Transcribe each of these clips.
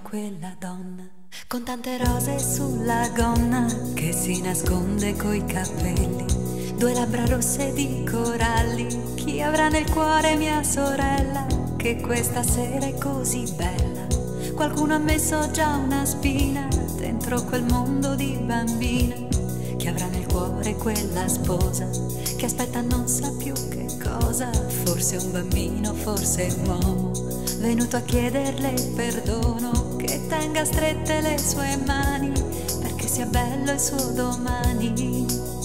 quella donna, con tante rose sulla gonna, che si nasconde coi capelli, due labbra rosse di coralli. Chi avrà nel cuore mia sorella, che questa sera è così bella? Qualcuno ha messo già una spina dentro quel mondo di bambina. Chi avrà nel cuore quella sposa, che aspetta non sa più che cosa? Forse un bambino, forse un uomo, venuto a chiederle perdono, che tenga strette le sue mani, perché sia bello il suo domani.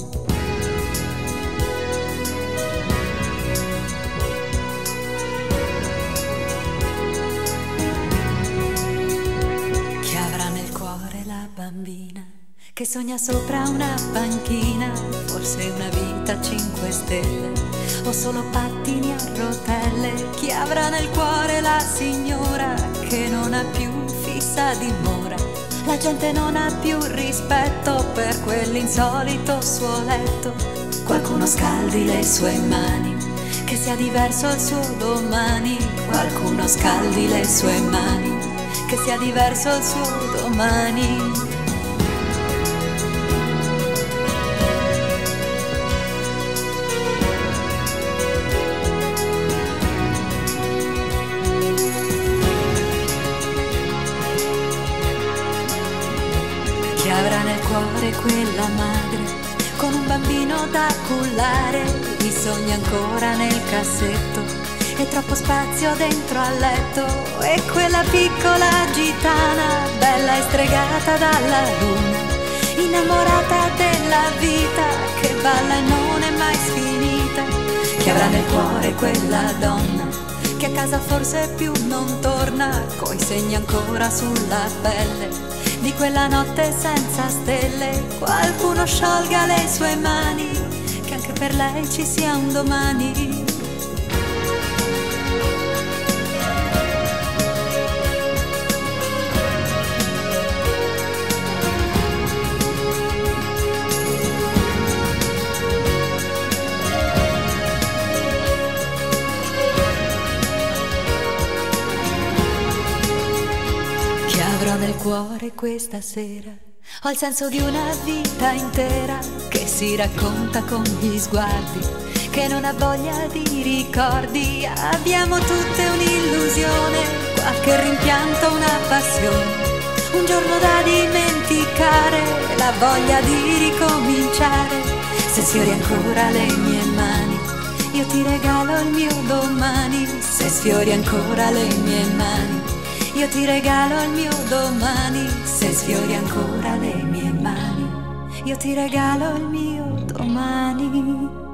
Chi avrà nel cuore la bambina, che sogna sopra una panchina, forse una vita a 5 stelle, o solo pattini a rotelle. Chi avrà nel cuore la signora, che non ha più fissa dimora, la gente non ha più rispetto per quell'insolito suo letto. Qualcuno scaldi le sue mani, che sia diverso il suo domani. Qualcuno scaldi le sue mani, che sia diverso il suo domani. Chi avrà nel cuore quella madre, con un bambino da cullare, gli sogni ancora nel cassetto e troppo spazio dentro al letto. E quella piccola gitana, bella e stregata dalla luna, innamorata della vita, che balla e non è mai sfinita. Chi avrà nel cuore quella donna, che a casa forse più non torna, coi segni ancora sulla pelle di quella notte senza stelle. Qualcuno sciolga le sue mani, che anche per lei ci sia un domani. Chi avrò nel cuore questa sera, ho il senso di una vita intera, che si racconta con gli sguardi, che non ha voglia di ricordi. Abbiamo tutte un'illusione, qualche rimpianto, una passione, un giorno da dimenticare, la voglia di ricominciare. Se sfiori ancora le mie mani, io ti regalo il mio domani. Se sfiori ancora le mie mani, io ti regalo il mio domani. Se sfiori ancora le mie mani, io ti regalo il mio domani.